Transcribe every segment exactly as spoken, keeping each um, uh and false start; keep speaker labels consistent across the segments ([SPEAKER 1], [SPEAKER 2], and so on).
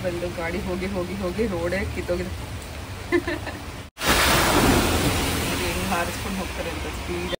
[SPEAKER 1] ಬಂದು ಗಾಡಿ ಹೋಗಿ ಹೋಗಿ ಹೋಗಿ ರೋಡೇ ಕಿತ್ತೋಗಿದೆ. ಹೆಂಗೆ ಹಾರಿಸ್ಕೊಂಡು ಹೋಗ್ತಾರೆ ಅಂತ speed.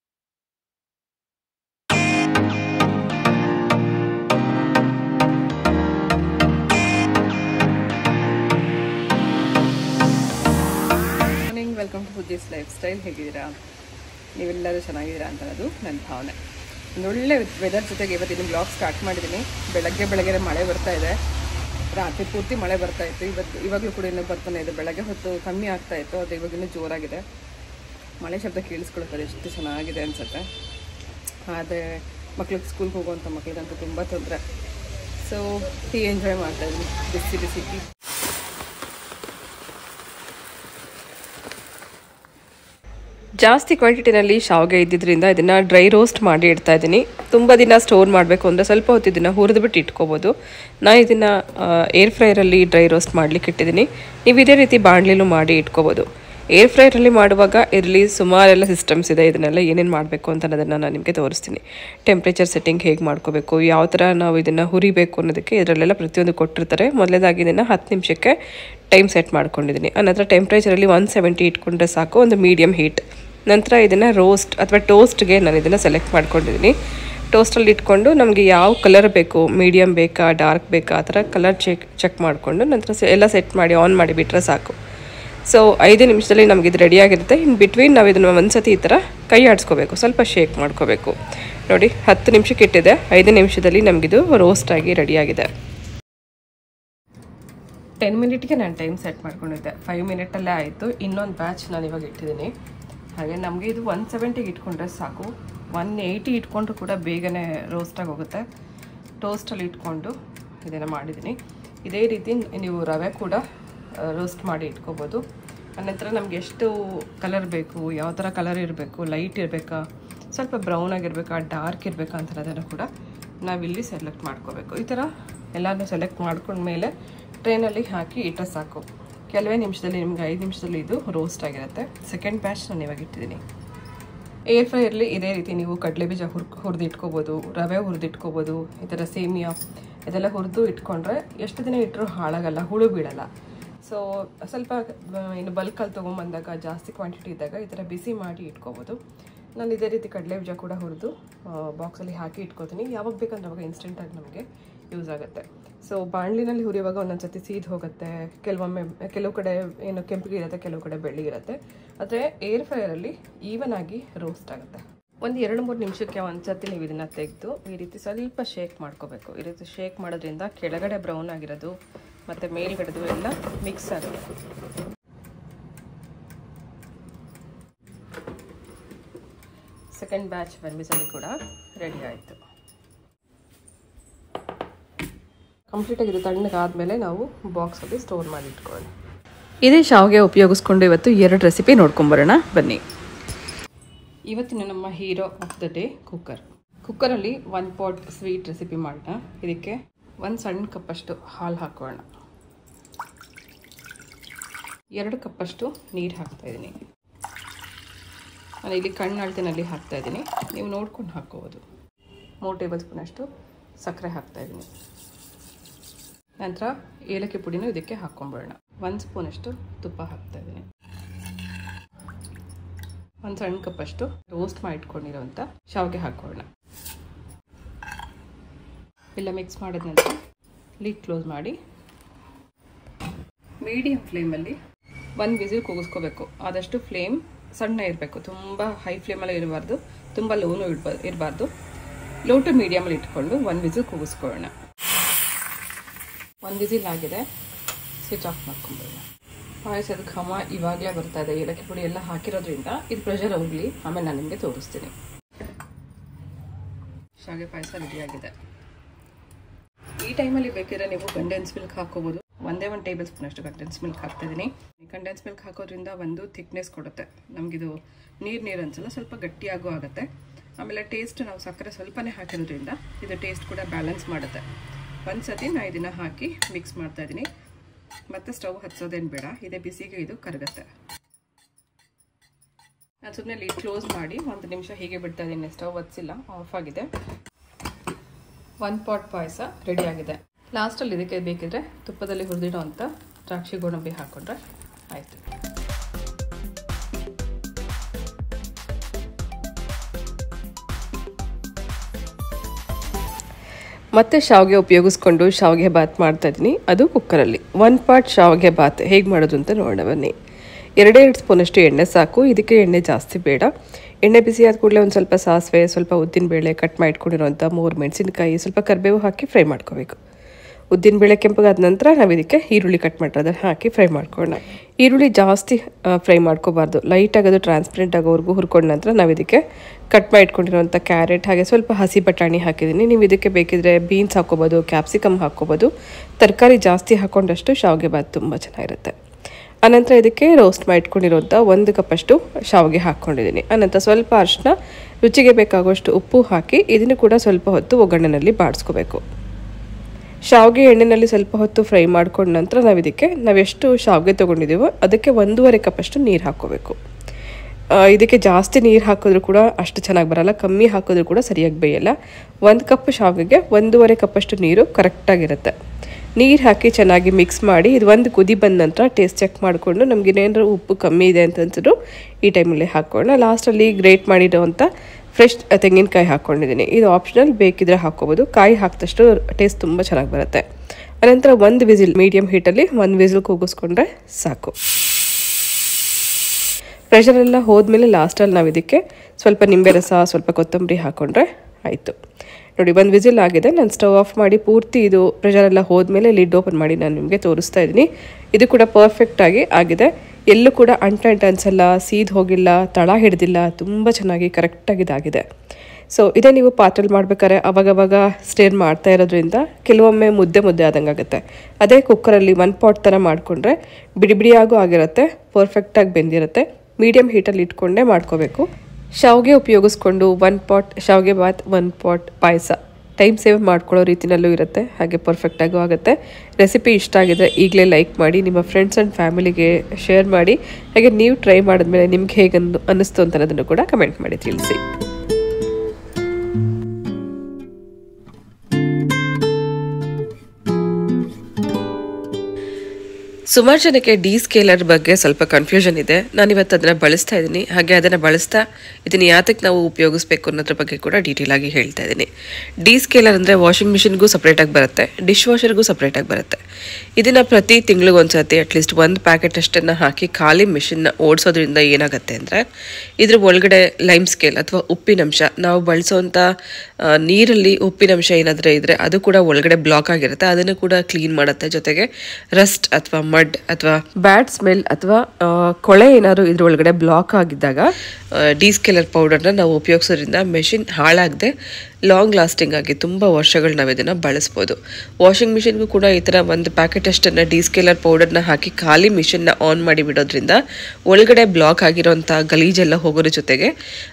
[SPEAKER 1] Morning, welcome to Suji's lifestyle. ಹೇಗಿದ್ದೀರಾ? ನೀವೆಲ್ಲರೂ ಚೆನ್ನಾಗಿದ್ದೀರಾ ಅಂತ ಅದು ನನ್ನ ಭಾವನೆ. ಒಂದೊಳ್ಳೆ ವೆದರ್ ಜೊತೆಗೆ ಇವತ್ತಿನ ಬ್ಲಾಗ್ ಸ್ಟಾರ್ಟ್ ಮಾಡಿದ್ದೀನಿ. ಬೆಳಗ್ಗೆ ಬೆಳಗ್ಗೆ ಮಳೆ ಬರ್ತಾ ಇದೆ, ರಾತ್ರಿ ಪೂರ್ತಿ ಮಳೆ ಬರ್ತಾ ಇತ್ತು. ಇವತ್ತು ಇವಾಗಲೂ ಕೂಡ ಇನ್ನೂ ಬರ್ತಾನೆ ಇದೆ. ಬೆಳಗ್ಗೆ ಹೊತ್ತು ಕಮ್ಮಿ ಆಗ್ತಾ ಇತ್ತು, ಅದು ಇವಾಗಿನ್ನೂ ಜೋರಾಗಿದೆ. ಮಳೆ ಶಬ್ದ ಕೇಳಿಸ್ಕೊಳ್ತಾರೆ, ಎಷ್ಟು ಚೆನ್ನಾಗಿದೆ ಅನಿಸುತ್ತೆ. ಆದರೆ ಮಕ್ಳಿಗೆ ಸ್ಕೂಲ್ಗೆ ಹೋಗುವಂಥ ಮಕ್ಳಿಗಂತೂ ತುಂಬ ತೊಂದರೆ. ಸೊ ಟೀ ಎಂಜಾಯ್ ಮಾಡ್ತಾಯಿದ್ದೀನಿ, ಬಿಸಿ ಬಿಸಿ ಟೀ. ಜಾಸ್ತಿ ಕ್ವಾಂಟಿಟಿನಲ್ಲಿ ಶಾವಿಗೆ ಇದ್ದಿದ್ದರಿಂದ ಇದನ್ನು ಡ್ರೈ ರೋಸ್ಟ್ ಮಾಡಿ ಇಡ್ತಾ ಇದ್ದೀನಿ. ತುಂಬ ದಿನ ಸ್ಟೋರ್ ಮಾಡಬೇಕು ಅಂದರೆ ಸ್ವಲ್ಪ ಹೊತ್ತು ಇದನ್ನು ಹುರಿದ್ಬಿಟ್ಟು ಇಟ್ಕೋಬೋದು. ನಾನು ಇದನ್ನು ಏರ್ ಫ್ರೈರಲ್ಲಿ ಡ್ರೈ ರೋಸ್ಟ್ ಮಾಡಲಿಕ್ಕೆ ಇಟ್ಟಿದ್ದೀನಿ. ನೀವು ಇದೇ ರೀತಿ ಬಾಣಲಿಲೂ ಮಾಡಿ ಇಟ್ಕೋಬೋದು. ಏರ್ ಫ್ರೈರಲ್ಲಿ ಮಾಡುವಾಗ ಇದರಲ್ಲಿ ಸುಮಾರೆಲ್ಲ ಸಿಸ್ಟಮ್ಸ್ ಇದೆ. ಇದನ್ನೆಲ್ಲ ಏನೇನು ಮಾಡಬೇಕು ಅಂತ ಅನ್ನೋದನ್ನು ನಾನು ನಿಮಗೆ ತೋರಿಸ್ತೀನಿ. ಟೆಂಪ್ರೇಚರ್ ಸೆಟ್ಟಿಂಗ್ ಹೇಗೆ ಮಾಡ್ಕೋಬೇಕು, ಯಾವ ಥರ ನಾವು ಇದನ್ನು ಹುರಿಬೇಕು ಅನ್ನೋದಕ್ಕೆ ಇದರಲ್ಲೆಲ್ಲ ಪ್ರತಿಯೊಂದು ಕೊಟ್ಟಿರ್ತಾರೆ. ಮೊದಲೇದಾಗಿ ಇದನ್ನು ಹತ್ತು ನಿಮಿಷಕ್ಕೆ ಟೈಮ್ ಸೆಟ್ ಮಾಡ್ಕೊಂಡಿದ್ದೀನಿ. ಅನಂತರ ಟೆಂಪ್ರೇಚರಲ್ಲಿ ಒನ್ ಸೆವೆಂಟಿ ಇಟ್ಕೊಂಡ್ರೆ ಸಾಕು, ಒಂದು ಮೀಡಿಯಮ್ ಹೀಟ್. ನಂತರ ಇದನ್ನು ರೋಸ್ಟ್ ಅಥವಾ ಟೋಸ್ಟ್ಗೆ ನಾನು ಇದನ್ನು ಸೆಲೆಕ್ಟ್ ಮಾಡ್ಕೊಂಡಿದ್ದೀನಿ. ಟೋಸ್ಟಲ್ಲಿ ಇಟ್ಕೊಂಡು ನಮಗೆ ಯಾವ ಕಲರ್ ಬೇಕು, ಮೀಡಿಯಮ್ ಬೇಕಾ, ಡಾರ್ಕ್ ಬೇಕಾ, ಆ ಥರ ಕಲರ್ ಚೆಕ್ ಚೆಕ್ ಮಾಡಿಕೊಂಡು ನಂತರ ಎಲ್ಲ ಸೆಟ್ ಮಾಡಿ ಆನ್ ಮಾಡಿ ಬಿಟ್ಟರೆ ಸಾಕು. ಸೊ ಐದು ನಿಮಿಷದಲ್ಲಿ ನಮಗೆ ಇದು ರೆಡಿಯಾಗಿರುತ್ತೆ. ಇನ್ ಬಿಟ್ವೀನ್ ನಾವು ಇದನ್ನು ಒಂದು ಸತಿ ಈ ಥರ ಕೈ ಆಡಿಸ್ಕೋಬೇಕು, ಸ್ವಲ್ಪ ಶೇಕ್ ಮಾಡ್ಕೋಬೇಕು. ನೋಡಿ, ಹತ್ತು ನಿಮಿಷಕ್ಕೆ ಇಟ್ಟಿದೆ, ಐದು ನಿಮಿಷದಲ್ಲಿ ನಮಗಿದು ರೋಸ್ಟಾಗಿ ರೆಡಿಯಾಗಿದೆ. ಟೆನ್ ಮಿನಿಟ್ಗೆ ನಾನು ಟೈಮ್ ಸೆಟ್ ಮಾಡ್ಕೊಂಡಿದ್ದೆ, ಫೈವ್ ಮಿನಿಟಲ್ಲೇ ಆಯಿತು. ಇನ್ನೊಂದು ಬ್ಯಾಚ್ ನಾನು ಇವಾಗ ಇಟ್ಟಿದ್ದೀನಿ. ಹಾಗೆ ನಮಗೆ ಇದು ಒನ್ ಸೆವೆಂಟಿಗೆ ಇಟ್ಕೊಂಡ್ರೆ ಸಾಕು. ಒನ್ ಏಯ್ಟಿ ಇಟ್ಕೊಂಡ್ರು ಕೂಡ ಬೇಗನೆ ರೋಸ್ಟಾಗಿ ಹೋಗುತ್ತೆ. ಟೋಸ್ಟಲ್ಲಿ ಇಟ್ಕೊಂಡು ಇದನ್ನು ಮಾಡಿದ್ದೀನಿ. ಇದೇ ರೀತಿ ನೀವು ರವೆ ಕೂಡ ರೋಸ್ಟ್ ಮಾಡಿ ಇಟ್ಕೋಬೋದು. ಅನಂತರ ನಮಗೆ ಎಷ್ಟು ಕಲರ್ ಬೇಕು, ಯಾವ ಥರ ಕಲರ್ ಇರಬೇಕು, ಲೈಟ್ ಇರಬೇಕಾ, ಸ್ವಲ್ಪ ಬ್ರೌನ್ ಆಗಿರಬೇಕಾ, ಡಾರ್ಕ್ ಇರಬೇಕಾ ಅಂತ ಅದನ್ನು ಕೂಡ ನಾವಿಲ್ಲಿ ಸೆಲೆಕ್ಟ್ ಮಾಡ್ಕೋಬೇಕು. ಈ ಥರ ಎಲ್ಲನೂ ಸೆಲೆಕ್ಟ್ ಮಾಡ್ಕೊಂಡ್ಮೇಲೆ ಟ್ರೈನಲ್ಲಿ ಹಾಕಿ ಇಟ್ಟರೆ ಸಾಕು. ಕೆಲವೇ ನಿಮಿಷದಲ್ಲಿ, ನಿಮ್ಗೆ ಐದು ನಿಮಿಷದಲ್ಲಿ ಇದು ರೋಸ್ಟ್ ಆಗಿರುತ್ತೆ. ಸೆಕೆಂಡ್ ಬ್ಯಾಚ್ ನಾನು ಇವಾಗ ಇಟ್ಟಿದ್ದೀನಿ. ಏರ್ ಫ್ರೈಯಲ್ಲಿ ಇದೇ ರೀತಿ ನೀವು ಕಡಲೆ ಬೀಜ ಹುರ್ ಹುರಿದು ಇಟ್ಕೋಬೋದು, ರವೆ ಹುರಿದು ಇಟ್ಕೋಬೋದು. ಈ ಥರ ಸೇಮಿಯಾ ಇದೆಲ್ಲ ಹುರಿದು ಇಟ್ಕೊಂಡ್ರೆ ಎಷ್ಟು ದಿನ ಇಟ್ಟರೂ ಹಾಳಾಗಲ್ಲ, ಹುಳು ಬೀಳಲ್ಲ. ಸೊ ಸ್ವಲ್ಪ ಇನ್ನು ಬಲ್ಕಲ್ಲಿ ತೊಗೊಂಬಂದಾಗ, ಜಾಸ್ತಿ ಕ್ವಾಂಟಿಟಿ ಇದ್ದಾಗ ಈ ಥರ ಬಿಸಿ ಮಾಡಿ ಇಟ್ಕೋಬೋದು. ನಾನು ಇದೇ ರೀತಿ ಕಡಲೆ ಬೀಜ ಕೂಡ ಹುರಿದು ಬಾಕ್ಸಲ್ಲಿ ಹಾಕಿ ಇಟ್ಕೋತೀನಿ. ಯಾವಾಗ ಬೇಕಂದ್ರೆ ಅವಾಗ ಇನ್ಸ್ಟೆಂಟಾಗಿ ನಮಗೆ ಯೂಸ್ ಆಗುತ್ತೆ. ಸೊ ಬಾಣಲಿನಲ್ಲಿ ಹುರಿಯುವಾಗ ಒಂದೊಂದು ಸತಿ ಸೀದ್ ಹೋಗುತ್ತೆ, ಕೆಲವೊಮ್ಮೆ ಕೆಲವು ಕಡೆ ಏನು ಕೆಂಪಿಗೆ ಇರುತ್ತೆ, ಕೆಲವು ಕಡೆ ಬೆಳ್ಳಿ ಇರುತ್ತೆ. ಆದರೆ ಏರ್ ಫ್ರೈಯರಲ್ಲಿ ಈವನ್ ಆಗಿ ರೋಸ್ಟ್ ಆಗುತ್ತೆ. ಒಂದು ಎರಡು ಮೂರು ನಿಮಿಷಕ್ಕೆ ಒಂದು ಸತಿ ನೀವು ಇದನ್ನು ತೆಗೆದು ಈ ರೀತಿ ಸ್ವಲ್ಪ ಶೇಕ್ ಮಾಡ್ಕೋಬೇಕು. ಈ ರೀತಿ ಶೇಕ್ ಮಾಡೋದ್ರಿಂದ ಕೆಳಗಡೆ ಬ್ರೌನ್ ಆಗಿರೋದು ಮತ್ತು ಮೇಲ್ಗಡೆದು ಎಲ್ಲ ಮಿಕ್ಸ್ ಆಗುತ್ತೆ. ಸೆಕೆಂಡ್ ಬ್ಯಾಚ್ ವೆರ್ಮಿಸೆಲಿ ಕೂಡ ರೆಡಿ ಆಯಿತು. ಕಂಪ್ಲೀಟಾಗಿ ಇದು ತಣ್ಣಗಾದಮೇಲೆ ನಾವು ಬಾಕ್ಸಲ್ಲಿ ಸ್ಟೋರ್ ಮಾಡಿ ಇಟ್ಕೊಳ್ಳೋಣ. ಇದೇ ಶಾವಿಗೆ ಉಪಯೋಗಿಸ್ಕೊಂಡು ಇವತ್ತು ಎರಡು ರೆಸಿಪಿ ನೋಡ್ಕೊಂಬರೋಣ ಬನ್ನಿ. ಇವತ್ತಿನ ನಮ್ಮ hero of the day cooker. ಕುಕ್ಕರಲ್ಲಿ ಒನ್ ಪಾಟ್ ಸ್ವೀಟ್ ರೆಸಿಪಿ ಮಾಡೋಣ. ಇದಕ್ಕೆ ಒಂದು ಸಣ್ಣ ಕಪ್ಪಷ್ಟು ಹಾಲು ಹಾಕೋಣ. ಎರಡು ಕಪ್ಪಷ್ಟು ನೀರು ಹಾಕ್ತಾಯಿದ್ದೀನಿ. ನಾನು ಇಲ್ಲಿ ಕಣ್ಣು ಅಳತೆನಲ್ಲಿ ಹಾಕ್ತಾಯಿದ್ದೀನಿ, ನೀವು ನೋಡ್ಕೊಂಡು ಹಾಕ್ಕೋಬೋದು. ಮೂರು ಟೇಬಲ್ ಸ್ಪೂನಷ್ಟು ಸಕ್ಕರೆ ಹಾಕ್ತಾಯಿದ್ದೀನಿ. ನಂತರ ಏಲಕ್ಕಿ ಪುಡಿನೂ ಇದಕ್ಕೆ ಹಾಕ್ಕೊಂಬಿಡೋಣ. ಒಂದು ಸ್ಪೂನಷ್ಟು ತುಪ್ಪ ಹಾಕ್ತಾಯಿದ್ದೀನಿ. ಒಂದು ಸಣ್ಣ ಕಪ್ಪಷ್ಟು ರೋಸ್ಟ್ ಮಾಡಿ ಇಟ್ಕೊಂಡಿರೋಂಥ ಶಾವಿಗೆ ಹಾಕ್ಕೊಳ್ಳೋಣ. ಎಲ್ಲ ಮಿಕ್ಸ್ ಮಾಡಿದ ನಂತರ ಲಿಡ್ ಕ್ಲೋಸ್ ಮಾಡಿ ಮೀಡಿಯಂ ಫ್ಲೇಮಲ್ಲಿ ಒಂದು ವಿಸಿಲ್ ಕೂಗಿಸ್ಕೋಬೇಕು. ಆದಷ್ಟು ಫ್ಲೇಮ್ ಸಣ್ಣ ಇರಬೇಕು, ತುಂಬ ಹೈ ಫ್ಲೇಮಲ್ಲಿ ಇರಬಾರ್ದು, ತುಂಬ ಲೋನು ಇಡ್ಬ ಇರಬಾರ್ದು ಲೋ ಟು ಮೀಡಿಯಮಲ್ಲಿ ಇಟ್ಕೊಂಡು ಒಂದು ವಿಸಿಲ್ ಕೂಗಿಸ್ಕೊಳ್ಳೋಣ. ಒಂದು ವಿಸಿಲ್ ಆಗಿದೆ, ಸ್ವಿಚ್ ಆಫ್ ಮಾಡ್ಕೊಂಬೋಣ. ಪಾಯಸದ ಘಮ ಇವಾಗಲೇ ಬರ್ತಾ ಇದೆ. ಏಲಕ್ಕಿ ಪುಡಿ ಎಲ್ಲ ಹಾಕಿರೋದ್ರಿಂದ ಇದು ಪ್ರೆಷರ್ ಹೋಗಲಿ, ಆಮೇಲೆ ನಾನು ನಿಮಗೆ ತೋರಿಸ್ತೀನಿ. ಶಾವಿಗೆ ಪಾಯಸ ರೆಡಿಯಾಗಿದೆ. ಈ ಟೈಮಲ್ಲಿ ಬೇಕಿದ್ರೆ ನೀವು ಕಂಡೆನ್ಸ್ ಮಿಲ್ಕ್ ಹಾಕೋಬೋದು. ಒಂದೇ ಒಂದು ಟೇಬಲ್ ಸ್ಪೂನ್ ಅಷ್ಟು ಕಂಡೆನ್ಸ್ ಮಿಲ್ಕ್ ಹಾಕ್ತಾಯಿದ್ದೀನಿ. ಕಂಡೆನ್ಸ್ ಮಿಲ್ಕ್ ಹಾಕೋದ್ರಿಂದ ಒಂದು ಥಿಕ್ನೆಸ್ ಕೊಡುತ್ತೆ, ನಮಗಿದು ನೀರು ನೀರು ಅನ್ಸಲ್ಲ, ಸ್ವಲ್ಪ ಗಟ್ಟಿಯಾಗೂ ಆಗುತ್ತೆ. ಆಮೇಲೆ ಟೇಸ್ಟ್ ನಾವು ಸಕ್ಕರೆ ಸ್ವಲ್ಪನೇ ಹಾಕಿರೋದ್ರಿಂದ ಇದು ಟೇಸ್ಟ್ ಕೂಡ ಬ್ಯಾಲೆನ್ಸ್ ಮಾಡುತ್ತೆ. ಒಂದು ಸತಿ ನಾನು ಇದನ್ನು ಹಾಕಿ ಮಿಕ್ಸ್ ಮಾಡ್ತಾಯಿದ್ದೀನಿ. ಮತ್ತು ಸ್ಟವ್ ಹಚ್ಚೋದೇನು ಬೇಡ, ಇದೇ ಬಿಸಿಗೆ ಇದು ಕರಗುತ್ತೆ. ನಾನು ಸುಮ್ಮನೆ ಲಿಡ್ ಕ್ಲೋಸ್ ಮಾಡಿ ಒಂದು ನಿಮಿಷ ಹೀಗೆ ಬಿಡ್ತಾ ಇದ್ದೀನಿ. ಸ್ಟವ್ ಹಚ್ಚಿಲ್ಲ, ಆಫ್ ಆಗಿದೆ. ಒನ್ ಪಾಟ್ ಪಾಯಸ ರೆಡಿಯಾಗಿದೆ. ಲಾಸ್ಟಲ್ಲಿ ಇದಕ್ಕೆ ಬೇಕಿದ್ರೆ ತುಪ್ಪದಲ್ಲಿ ಹುರಿದಿಡೋ ಅಂಥ ದ್ರಾಕ್ಷಿ ಗೋಡಂಬಿ ಹಾಕ್ಕೊಂಡ್ರೆ ಆಯಿತು. ಮತ್ತು ಶಾವಿಗೆ ಉಪಯೋಗಿಸ್ಕೊಂಡು ಶಾವಿಗೆ ಬಾತ್ ಮಾಡ್ತಾಯಿದ್ದೀನಿ. ಅದು ಕುಕ್ಕರಲ್ಲಿ ಒನ್ ಪಾರ್ಟ್ ಶಾವಿಗೆ ಬಾತ್ ಹೇಗೆ ಮಾಡೋದು ಅಂತ ನೋಡೋಣ ಬನ್ನಿ. ಎರಡೇ ಎರಡು ಸ್ಪೂನಷ್ಟು ಎಣ್ಣೆ ಸಾಕು. ಇದಕ್ಕೆ ಎಣ್ಣೆ ಜಾಸ್ತಿ ಬೇಡ. ಎಣ್ಣೆ ಬಿಸಿ ಆದ ಕೂಡಲೇ ಒಂದು ಸ್ವಲ್ಪ ಸಾಸಿವೆ, ಸ್ವಲ್ಪ ಉದ್ದಿನಬೇಳೆ, ಕಟ್ ಮಾಡಿ ಇಟ್ಕೊಂಡಿರೋಂಥ ಮೂರು ಮೆಣಸಿನಕಾಯಿ, ಸ್ವಲ್ಪ ಕರಿಬೇವು ಹಾಕಿ ಫ್ರೈ ಮಾಡ್ಕೋಬೇಕು. ಉದ್ದಿನಬೇಳೆ ಕೆಂಪಗಾದ ನಂತರ ನಾವು ಇದಕ್ಕೆ ಈರುಳ್ಳಿ ಕಟ್ ಮಾಡಿರೋದನ್ನು ಹಾಕಿ ಫ್ರೈ ಮಾಡ್ಕೊಳ್ಳೋಣ. ಈರುಳ್ಳಿ ಜಾಸ್ತಿ ಫ್ರೈ ಮಾಡ್ಕೋಬಾರ್ದು, ಲೈಟಾಗಿ ಅದು ಟ್ರಾನ್ಸ್ಪರೆಂಟ್ ಆಗೋವರೆಗೂ ಹುರ್ಕೊಂಡ ನಂತರ ನಾವು ಇದಕ್ಕೆ ಕಟ್ ಮಾಡಿ ಇಟ್ಕೊಂಡಿರೋಂಥ ಕ್ಯಾರೆಟ್ ಹಾಗೆ ಸ್ವಲ್ಪ ಹಸಿ ಬಟಾಣಿ ಹಾಕಿದ್ದೀನಿ. ನೀವು ಇದಕ್ಕೆ ಬೇಕಿದ್ರೆ ಬೀನ್ಸ್ ಹಾಕ್ಕೋಬೋದು, ಕ್ಯಾಪ್ಸಿಕಮ್ ಹಾಕ್ಕೋಬೋದು. ತರಕಾರಿ ಜಾಸ್ತಿ ಹಾಕ್ಕೊಂಡಷ್ಟು ಶಾವಿಗೆ ಬಾತ್ ತುಂಬ ಚೆನ್ನಾಗಿರುತ್ತೆ. ಆನಂತರ ಇದಕ್ಕೆ ರೋಸ್ಟ್ ಮಾಡಿ ಇಟ್ಕೊಂಡಿರೋಂಥ ಒಂದು ಕಪ್ಪಷ್ಟು ಶಾವಿಗೆ ಹಾಕ್ಕೊಂಡಿದ್ದೀನಿ. ಆನಂತರ ಸ್ವಲ್ಪ ಅರಿಶಿನ, ರುಚಿಗೆ ಬೇಕಾಗುವಷ್ಟು ಉಪ್ಪು ಹಾಕಿ ಇದನ್ನು ಕೂಡ ಸ್ವಲ್ಪ ಹೊತ್ತು ಒಗ್ಗರಣೆಯಲ್ಲಿ ಬಾಡಿಸ್ಕೋಬೇಕು. ಶಾವಿಗೆ ಎಣ್ಣೆಯಲ್ಲಿ ಸ್ವಲ್ಪ ಹೊತ್ತು ಫ್ರೈ ಮಾಡ್ಕೊಂಡ ನಂತರ ನಾವು ಇದಕ್ಕೆ ನಾವೆಷ್ಟು ಶಾವಿಗೆ ತೊಗೊಂಡಿದ್ದೀವೋ ಅದಕ್ಕೆ ಒಂದೂವರೆ ಕಪ್ಪಷ್ಟು ನೀರು ಹಾಕ್ಕೋಬೇಕು. ಇದಕ್ಕೆ ಜಾಸ್ತಿ ನೀರು ಹಾಕಿದ್ರೂ ಕೂಡ ಅಷ್ಟು ಚೆನ್ನಾಗಿ ಬರಲ್ಲ, ಕಮ್ಮಿ ಹಾಕಿದ್ರೂ ಕೂಡ ಸರಿಯಾಗಿ ಬೇಯಲ್ಲ. ಒಂದು ಕಪ್ ಶಾವಿಗೆಗೆ ಒಂದೂವರೆ ಕಪ್ಪಷ್ಟು ನೀರು ಕರೆಕ್ಟಾಗಿರುತ್ತೆ. ನೀರು ಹಾಕಿ ಚೆನ್ನಾಗಿ ಮಿಕ್ಸ್ ಮಾಡಿ ಇದು ಒಂದು ಕುದಿ ಬಂದ ನಂತರ ಟೇಸ್ಟ್ ಚೆಕ್ ಮಾಡಿಕೊಂಡು ನಮಗೇನಾದರೂ ಉಪ್ಪು ಕಮ್ಮಿ ಇದೆ ಅಂತಂದ್ರೂ ಈ ಟೈಮಲ್ಲಿ ಹಾಕ್ಕೊಳ್ಳೋಣ. ಲಾಸ್ಟಲ್ಲಿ ಗ್ರೇಟ್ ಮಾಡಿರೋವಂಥ ಫ್ರೆಶ್ ತೆಂಗಿನಕಾಯಿ ಹಾಕ್ಕೊಂಡಿದ್ದೀನಿ. ಇದು ಆಪ್ಷನಲ್, ಬೇಕಿದ್ರೆ ಹಾಕ್ಕೋಬೋದು. ಕಾಯಿ ಹಾಕಿದಷ್ಟು ಟೇಸ್ಟ್ ತುಂಬ ಚೆನ್ನಾಗಿ ಬರುತ್ತೆ. ಅನಂತರ ಒಂದು ವಿಸಿಲ್ ಮೀಡಿಯಮ್ ಹೀಟಲ್ಲಿ ಒಂದು ವಿಸಿಲ್ ಕೂಗಿಸ್ಕೊಂಡ್ರೆ ಸಾಕು. ಪ್ರೆಷರೆಲ್ಲ ಹೋದ್ಮೇಲೆ ಲಾಸ್ಟಲ್ಲಿ ನಾವು ಇದಕ್ಕೆ ಸ್ವಲ್ಪ ನಿಂಬೆ ರಸ, ಸ್ವಲ್ಪ ಕೊತ್ತಂಬರಿ ಹಾಕ್ಕೊಂಡ್ರೆ ಆಯಿತು. ನೋಡಿ, ಒಂದು ವಿಸಿಲ್ ಆಗಿದೆ. ನಾನು ಸ್ಟವ್ ಆಫ್ ಮಾಡಿ ಪೂರ್ತಿ ಇದು ಪ್ರೆಷರೆಲ್ಲ ಹೋದ್ಮೇಲೆ ಲಿಡ್ ಓಪನ್ ಮಾಡಿ ನಾನು ನಿಮಗೆ ತೋರಿಸ್ತಾ ಇದ್ದೀನಿ. ಇದು ಕೂಡ ಪರ್ಫೆಕ್ಟಾಗಿ ಆಗಿದೆ. ಎಲ್ಲೂ ಕೂಡ ಅಂಟಂಟು ಅನ್ಸಲ್ಲ, ಸೀದ್ ಹೋಗಿಲ್ಲ, ತಳ ಹಿಡ್ದಿಲ್ಲ, ತುಂಬ ಚೆನ್ನಾಗಿ ಕರೆಕ್ಟಾಗಿದ್ದಾಗಿದೆ. ಸೊ ಇದೇ ನೀವು ಪಾತ್ರೆಲಿ ಮಾಡ್ಬೇಕಾದ್ರೆ ಅವಾಗವಾಗ ಸ್ಟೇರ್ ಮಾಡ್ತಾ ಇರೋದ್ರಿಂದ ಕೆಲವೊಮ್ಮೆ ಮುದ್ದೆ ಮುದ್ದೆ ಆದಂಗೆ ಆಗುತ್ತೆ. ಅದೇ ಕುಕ್ಕರಲ್ಲಿ ಒನ್ ಪಾಟ್ ಥರ ಮಾಡಿಕೊಂಡ್ರೆ ಬಿಡಿ ಬಿಡಿಯಾಗೂ ಆಗಿರುತ್ತೆ, ಪರ್ಫೆಕ್ಟಾಗಿ ಬೆಂದಿರುತ್ತೆ. ಮೀಡಿಯಮ್ ಹೀಟಲ್ಲಿ ಇಟ್ಕೊಂಡೇ ಮಾಡ್ಕೋಬೇಕು. ಶಾವಿಗೆ ಉಪಯೋಗಿಸ್ಕೊಂಡು ಒನ್ ಪಾಟ್ ಶಾವಿಗೆ ಬಾತ್, ಒನ್ ಪಾಟ್ ಪಾಯಸ ಟೈಮ್ ಸೇವ್ ಮಾಡ್ಕೊಳ್ಳೋ ರೀತಿಯಲ್ಲೂ ಇರುತ್ತೆ, ಹಾಗೆ ಪರ್ಫೆಕ್ಟಾಗೂ ಆಗುತ್ತೆ. ರೆಸಿಪಿ ಇಷ್ಟ ಆಗಿದ್ರೆ ಈಗಲೇ ಲೈಕ್ ಮಾಡಿ, ನಿಮ್ಮ ಫ್ರೆಂಡ್ಸ್ ಆ್ಯಂಡ್ ಫ್ಯಾಮಿಲಿಗೆ ಶೇರ್ ಮಾಡಿ. ಹಾಗೆ ನೀವು ಟ್ರೈ ಮಾಡಿದ್ಮೇಲೆ ನಿಮ್ಗೆ ಹೇಗೆ ಅನ್ನಿಸ್ತು ಅಂತ ಅನ್ನೋದನ್ನು ಕೂಡ ಕಮೆಂಟ್ ಮಾಡಿ ತಿಳಿಸಿ. ಸುಮಾರು ಜನಕ್ಕೆ ಡಿ ಸ್ಕೇಲರ್ ಬಗ್ಗೆ ಸ್ವಲ್ಪ ಕನ್ಫ್ಯೂಷನ್ ಇದೆ. ನಾನಿವತ್ತು ಅದನ್ನು ಬಳಸ್ತಾ ಇದ್ದೀನಿ. ಹಾಗೆ ಅದನ್ನು ಬಳಸ್ತಾ ಇದನ್ನು ಯಾತಕ್ಕೆ ನಾವು ಉಪಯೋಗಿಸ್ಬೇಕು ಅನ್ನೋದ್ರ ಬಗ್ಗೆ ಕೂಡ ಡೀಟೇಲ್ ಆಗಿ ಹೇಳ್ತಾ ಇದ್ದೀನಿ. ಡಿ ಸ್ಕೇಲರ್ ಅಂದರೆ ವಾಷಿಂಗ್ ಮಿಷಿನ್ಗೂ ಸಪ್ರೇಟಾಗಿ ಬರುತ್ತೆ, ಡಿಶ್ ವಾಷರ್ಗೂ ಸಪ್ರೇಟಾಗಿ ಬರುತ್ತೆ. ಇದನ್ನು ಪ್ರತಿ ತಿಂಗಳಿಗೊಂದು ಒಂದ್ಸತಿ ಅಟ್ಲೀಸ್ಟ್ ಒಂದು ಪ್ಯಾಕೆಟ್ ಅಷ್ಟನ್ನು ಹಾಕಿ ಖಾಲಿ ಮಿಷಿನ್ನ ಓಡಿಸೋದ್ರಿಂದ ಏನಾಗುತ್ತೆ ಅಂದರೆ ಇದ್ರ ಒಳಗಡೆ ಲೈಮ್ ಸ್ಕೇಲ್ ಅಥವಾ ಉಪ್ಪಿನಂಶ, ನಾವು ಬಳಸೋವಂಥ ನೀರಲ್ಲಿ ಉಪ್ಪಿನಂಶ ಏನಾದರೂ ಇದ್ದರೆ ಅದು ಕೂಡ ಒಳಗಡೆ ಬ್ಲಾಕ್ ಆಗಿರುತ್ತೆ, ಅದನ್ನು ಕೂಡ ಕ್ಲೀನ್ ಮಾಡುತ್ತೆ. ಜೊತೆಗೆ ರಸ್ಟ್ ಅಥವಾ ಮಡ್ ಅಥವಾ ಬ್ಯಾಡ್ ಸ್ಮೆಲ್ ಅಥವಾ ಕೊಳೆ ಏನಾದ್ರು ಇದ್ರೊಳಗಡೆ ಬ್ಲಾಕ್ ಆಗಿದ್ದಾಗ ಡಿ ಸ್ಕೇಲರ್ ಪೌಡರ್ನ ನಾವು ಉಪಯೋಗಿಸೋದ್ರಿಂದ ಮೆಷಿನ್ ಹಾಳಾಗದೆ ಲಾಂಗ್ ಲಾಸ್ಟಿಂಗ್ ಆಗಿ ತುಂಬ ವರ್ಷಗಳು ನಾವು ಇದನ್ನು ಬಳಸ್ಬೋದು. ವಾಷಿಂಗ್ ಮಿಷಿನ್ಗೂ ಕೂಡ ಈ ಥರ ಒಂದು ಪ್ಯಾಕೆಟ್ ಅಷ್ಟನ್ನು ಡಿ ಸ್ಕೇಲರ್ ಪೌಡರ್ನ ಹಾಕಿ ಖಾಲಿ ಮಿಷಿನ್ನ ಆನ್ ಮಾಡಿ ಬಿಡೋದ್ರಿಂದ ಒಳಗಡೆ ಬ್ಲಾಕ್ ಆಗಿರೋಂಥ ಗಲೀಜೆಲ್ಲ ಹೋಗೋದ್ರ ಜೊತೆಗೆ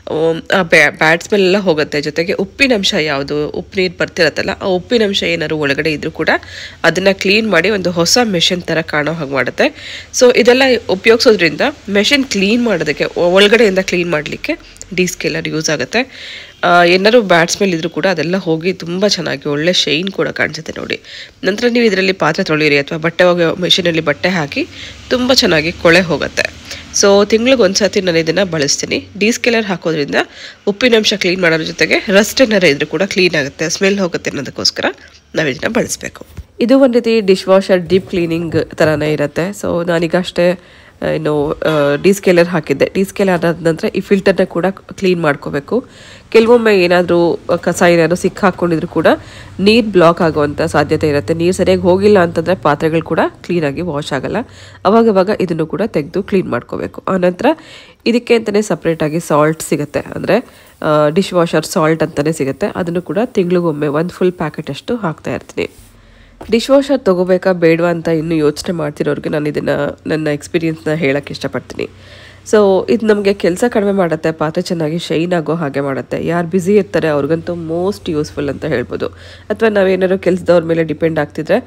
[SPEAKER 1] ಬ್ಯಾಡ್ ಸ್ಮೆಲ್ ಎಲ್ಲ ಹೋಗುತ್ತೆ. ಜೊತೆಗೆ ಉಪ್ಪಿನಂಶ ಯಾವುದು ಉಪ್ಪು ನೀರು ಬರ್ತಿರತ್ತಲ್ಲ, ಆ ಉಪ್ಪಿನಂಶ ಏನಾದ್ರು ಒಳಗಡೆ ಇದ್ರೂ ಕೂಡ ಅದನ್ನು ಕ್ಲೀನ್ ಮಾಡಿ ಒಂದು ಹೊಸ ಮೆಷಿನ್ ಥರ ಕಾಣೋ ಹಾಗೆ ಮಾಡುತ್ತೆ. ಸೊ ಇದೆಲ್ಲ ಉಪಯೋಗಿಸೋದ್ರಿಂದ ಮೆಷಿನ್ ಕ್ಲೀನ್ ಮಾಡೋದಕ್ಕೆ, ಒಳಗಡೆಯಿಂದ ಕ್ಲೀನ್ ಮಾಡಲಿಕ್ಕೆ ಡಿ ಸ್ಕೇಲರ್ ಯೂಸ್ ಆಗುತ್ತೆ. ಏನಾದ್ರು ಬ್ಯಾಡ್ ಸ್ಮೆಲ್ ಇದ್ರೂ ಕೂಡ ಅದೆಲ್ಲ ಹೋಗಿ ತುಂಬ ಚೆನ್ನಾಗಿ ಒಳ್ಳೆ ಶೈನ್ ಕೂಡ ಕಾಣಿಸುತ್ತೆ ನೋಡಿ. ನಂತರ ನೀವು ಇದರಲ್ಲಿ ಪಾತ್ರೆ ತೊಳಿರಿ ಅಥವಾ ಬಟ್ಟೆ ಹೋಗಿ ಮಿಷಿನಲ್ಲಿ ಬಟ್ಟೆ ಹಾಕಿ ತುಂಬ ಚೆನ್ನಾಗಿ ಕೊಳೆ ಹೋಗುತ್ತೆ. ಸೊ ತಿಂಗಳಿಗೆ ಒಂದು ಸತಿ ನಾನು ಇದನ್ನು ಬಳಸ್ತೀನಿ. ಡಿ ಸ್ಕೇಲರ್ ಹಾಕೋದ್ರಿಂದ ಉಪ್ಪಿನಂಶ ಕ್ಲೀನ್ ಮಾಡೋದ್ರ ಜೊತೆಗೆ ರಸ್ಟ್ ಏನಾರು ಇದ್ರೂ ಕೂಡ ಕ್ಲೀನ್ ಆಗುತ್ತೆ, ಸ್ಮೆಲ್ ಹೋಗುತ್ತೆ ಅನ್ನೋದಕ್ಕೋಸ್ಕರ ನಾವು ಇದನ್ನು ಬಳಸಬೇಕು. ಇದು ಒಂದು ರೀತಿ ಡಿಶ್ ವಾಷರ್ ಡೀಪ್ ಕ್ಲೀನಿಂಗ್ ಥರನೇ ಇರುತ್ತೆ. ಸೊ ನಾನೀಗ ಅಷ್ಟೇ ಏನು ಡಿ ಸ್ಕೇಲರ್ ಹಾಕಿದ್ದೆ. ಡಿ ಸ್ಕೇಲರ್ ಆದ ನಂತರ ಈ ಫಿಲ್ಟರ್ನ ಕೂಡ ಕ್ಲೀನ್ ಮಾಡ್ಕೋಬೇಕು. ಕೆಲವೊಮ್ಮೆ ಏನಾದರೂ ಕಸ ಏನಾದರೂ ಸಿಕ್ಕ ಹಾಕ್ಕೊಂಡಿದ್ರು ಕೂಡ ನೀರು ಬ್ಲಾಕ್ ಆಗುವಂಥ ಸಾಧ್ಯತೆ ಇರುತ್ತೆ. ನೀರು ಸರಿಯಾಗಿ ಹೋಗಿಲ್ಲ ಅಂತಂದರೆ ಪಾತ್ರೆಗಳು ಕೂಡ ಕ್ಲೀನಾಗಿ ವಾಶ್ ಆಗಲ್ಲ. ಅವಾಗವಾಗ ಇದನ್ನು ಕೂಡ ತೆಗೆದು ಕ್ಲೀನ್ ಮಾಡ್ಕೋಬೇಕು. ಆನಂತರ ಇದಕ್ಕೆ ಅಂತಲೇ ಸಪ್ರೇಟಾಗಿ ಸಾಲ್ಟ್ ಸಿಗುತ್ತೆ, ಅಂದರೆ ಡಿಶ್ ವಾಷರ್ ಸಾಲ್ಟ್ ಅಂತಲೇ ಸಿಗುತ್ತೆ. ಅದನ್ನು ಕೂಡ ತಿಂಗಳಿಗೊಮ್ಮೆ ಒಂದು ಫುಲ್ ಪ್ಯಾಕೆಟಷ್ಟು ಹಾಕ್ತಾ ಇರ್ತೀನಿ. ಡಿಶ್ ವಾಷರ್ ತೊಗೋಬೇಕಾ ಬೇಡವಾ ಅಂತ ಇನ್ನೂ ಯೋಚನೆ ಮಾಡ್ತಿರೋರಿಗೆ ನಾನು ಇದನ್ನು ನನ್ನ ಎಕ್ಸ್ಪೀರಿಯನ್ಸ್ನ ಹೇಳೋಕ್ಕೆ ಇಷ್ಟಪಡ್ತೀನಿ. ಸೊ ಇದು ನಮಗೆ ಕೆಲಸ ಕಡಿಮೆ ಮಾಡುತ್ತೆ, ಪಾತ್ರೆ ಚೆನ್ನಾಗಿ ಶೈನ್ ಆಗೋ ಹಾಗೆ ಮಾಡುತ್ತೆ. ಯಾರು ಬ್ಯುಸಿ ಇರ್ತಾರೆ ಅವ್ರಿಗಂತೂ ಮೋಸ್ಟ್ ಯೂಸ್ಫುಲ್ ಅಂತ ಹೇಳ್ಬೋದು. ಅಥವಾ ನಾವೇನಾದ್ರು ಕೆಲಸದವ್ರ ಮೇಲೆ ಡಿಪೆಂಡ್ ಆಗ್ತಿದ್ರೆ